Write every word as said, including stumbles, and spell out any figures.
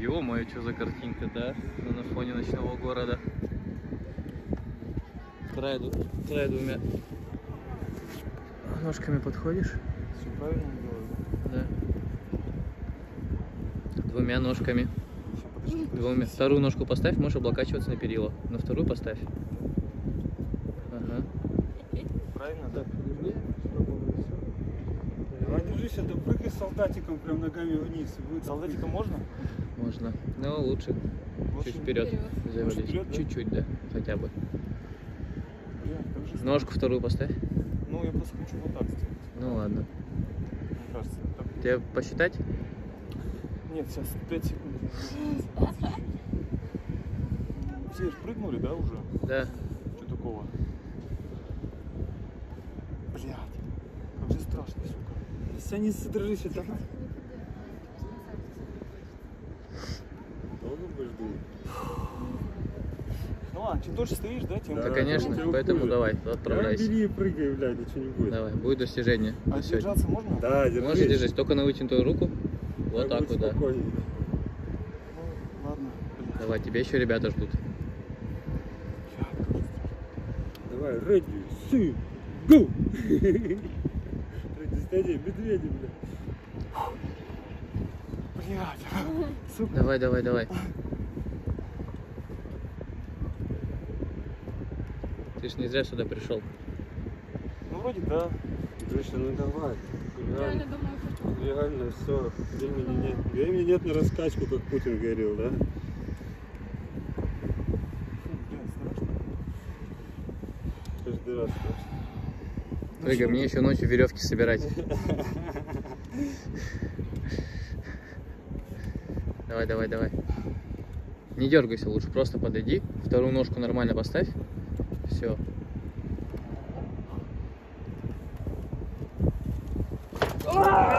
Ё-моё, что за картинка, да? На фоне ночного города. Край, край двумя ножками подходишь? Все правильно делаю, да? Да. Двумя ножками. Сейчас, подожди, подожди. Двумя. Вторую ножку поставь, можешь облокачиваться на перила. На вторую поставь. Ага. Правильно, да? Давай, держись, это прыгай солдатиком прям ногами вниз. Будет солдатиком можно? Можно. Но лучше. Лучше Чуть вперед завалить. вперед, да? Чуть-чуть, да? Хотя бы. Бля, как же Ножку вторую поставь. Ну, я просто хочу вот так сделать. Ну ладно. Мне кажется, так. Тебе посчитать? Нет, сейчас пять секунд. Все же прыгнули, да, уже? Да. Что такого? Блядь, как же страшно, сука. Вся не содружись, это. Долго будешь думать? Ну ладно, чем дольше стоишь, да, тем... Да, Да, конечно, тем поэтому хуже. давай, Да, отправляйся. бери и прыгай, блядь, ничего не будет. Давай, будет достижение. А Всё. держаться можно? Да, держись. Можешь держать, только на вытянутую руку. Вот так вот, да. Спокойнее. Ну, ладно, блядь. Давай, тебя еще ребята ждут. Давай, ready, see, go! Ready, steady, медведи, блядь. Блядь, сука. Давай, давай, давай. Ты ж не зря сюда пришел. Ну, вроде да. Гриша, ну давай. Реально Реально, домой хочу. реально все. Времени нет. Времени нет на раскачку, как Путин говорил, да? Фу, блядь, страшно. Каждый раз страшно. Прыгай, мне еще ночью веревки собирать. Давай, давай, давай. Не дергайся лучше, просто подойди. Вторую ножку нормально поставь. Все. А!